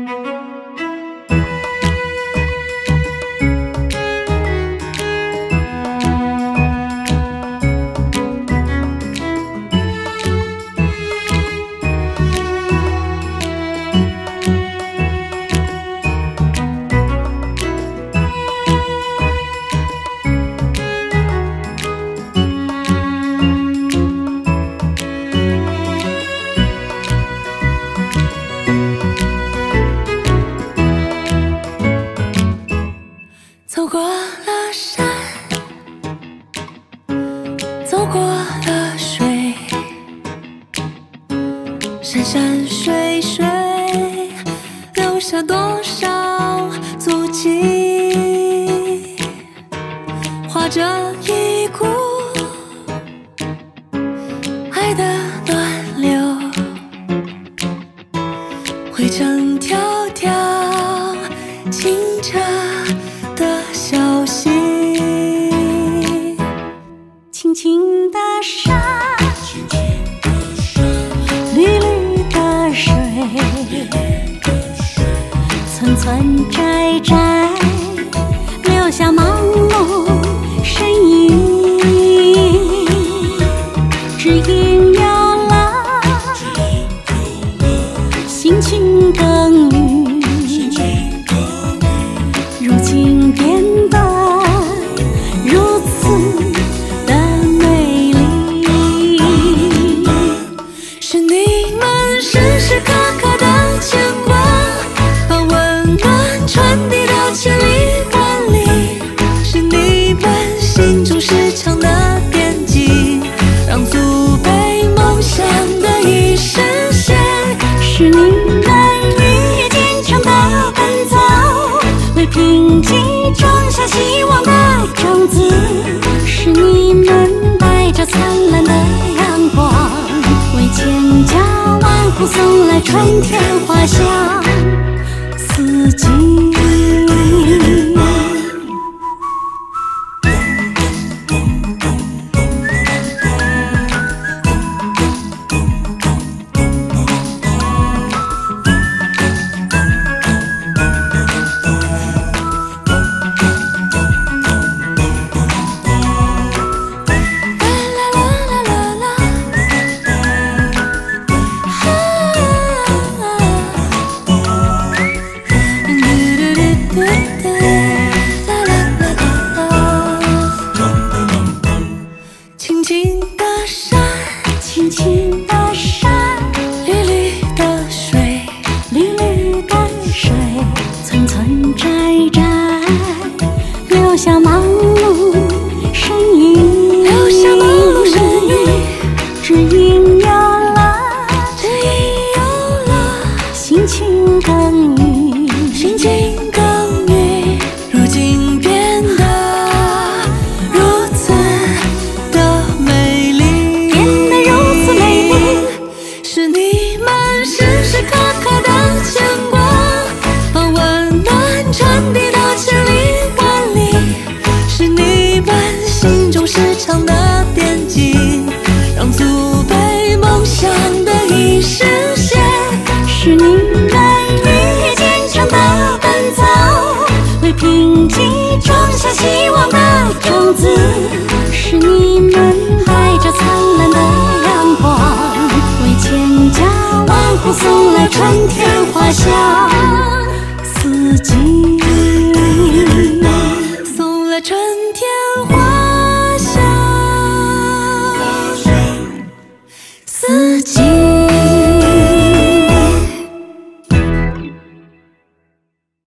走过了山，走过了水，山山水水，留下多少足迹，画着一股爱的暖流，汇成迢迢清澈的消息。 青青的山，绿绿的水，寸寸窄窄，留下茫茫身影，只因有了辛勤耕耘，如今变得如此的美丽。 是你们时时刻刻的牵挂，把温暖传递到千里万里。是你们心中时常的惦记，让祖辈梦想的一实现。 是你们日夜坚强的奔走，为贫瘠种下希望的种子。是你们带着灿烂的阳光，为千家万户送来春天花香四季。 青青的山， 青青的山， 绿绿的水， 绿绿的水，寸寸窄窄，留下忙碌身影， 留下忙碌身影。 只因有了辛勤耕耘， 辛勤耕耘，如今变得如此的美丽， 变得如此美丽。 是你们时时刻刻的牵挂，把温暖传递到千里万里。是你们心中时常的惦记，让祖辈梦想的一实现。 是你们日夜坚强的奔走，为贫瘠种下希望的种子。是你们带着灿烂的阳光，为千家万户送来春天花香四季。